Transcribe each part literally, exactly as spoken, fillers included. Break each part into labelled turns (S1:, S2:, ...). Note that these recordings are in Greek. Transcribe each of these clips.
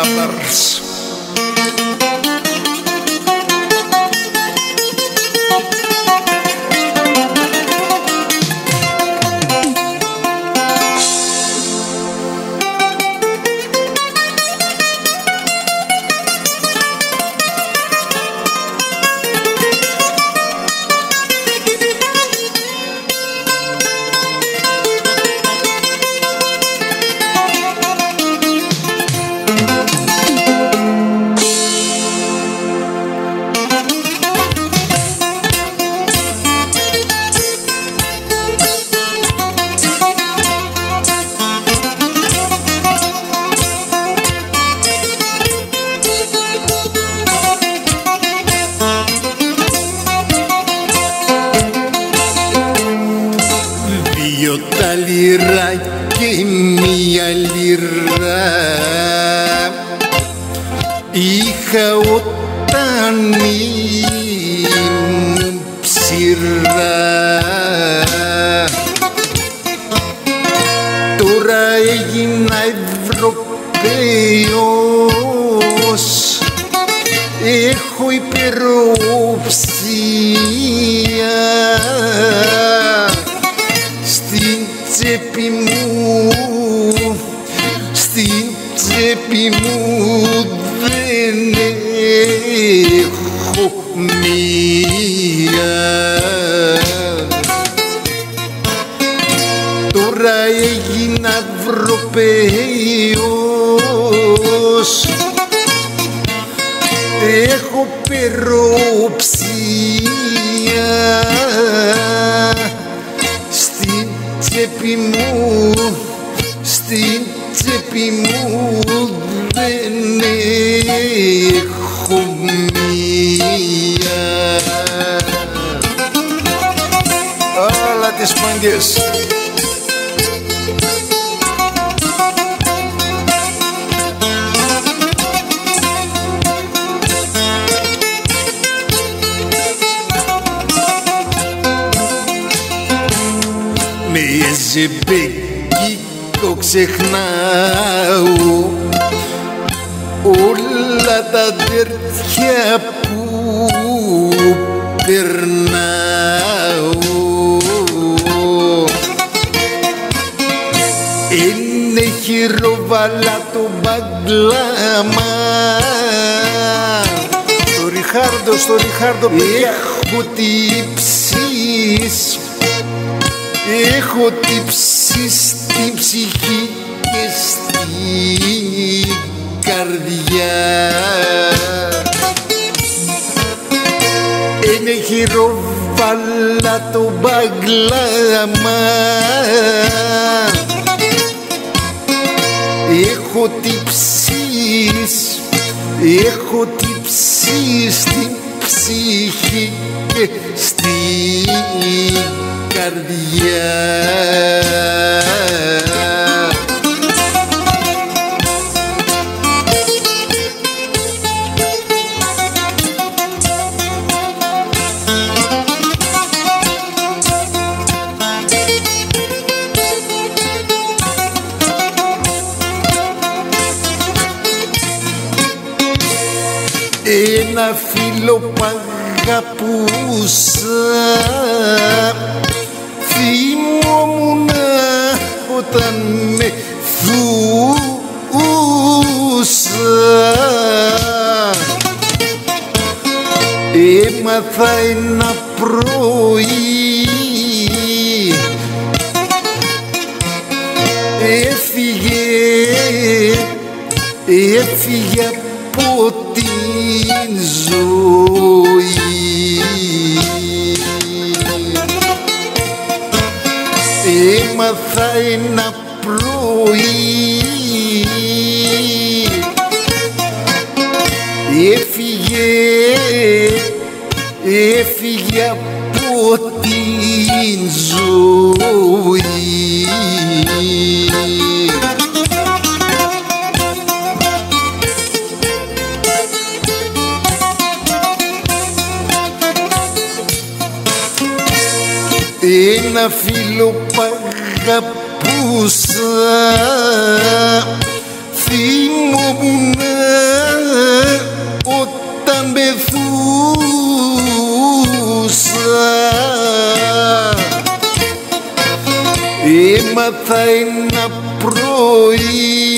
S1: Brothers. Δυο τα λιρά και μία λιρά είχα όταν ήμουν ψηρά. Τώρα έγινα Ευρωπαίος, έχω υπεροψία. Στην τσέπη μου, στην τσέπη μου δεν έχω μία. Τώρα έγινα Ευρωπαίος, έχω υπεροψία. Στην τσέπη μου, στην τσέπη μου δεν έχω μία. Όλα τις παγκές. Με ζεμπέκικο ξεχνάω όλα τα τέτοια που περνάω. Είναι χειροβαλά το μπαγκλάμα. Στο Ριχάρντο, στο Ριχάρντο έχω τύψεις. Έχω τύψει στην ψυχή και στην καρδιά. Είναι χειροβάλα το μπαγκλάμα. Έχω τύψεις, έχω τύψεις στην ψυχή και στην καρδιά. Ένα φίλο που αγαπούσα, θυμόμουνα όταν με θούσα. Έμαθα ένα πρωί, έφυγε, έφυγε από την ζωή. Έμαθα ένα πρωί, έφυγε, έφυγε από την ζωή. Ένα φίλο που αγαπούσα, θυμόμουν όταν πεθούσα. Έμαθα ένα πρωί,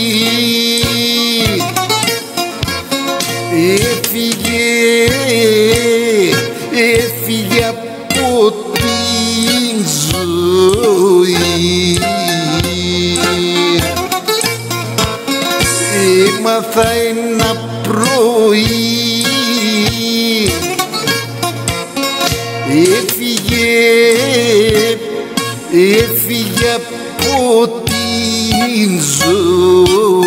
S1: έφυγε, έφυγε από την ζωή. Έμαθα ένα πρωί, έφυγε, έφυγε από την ζωή.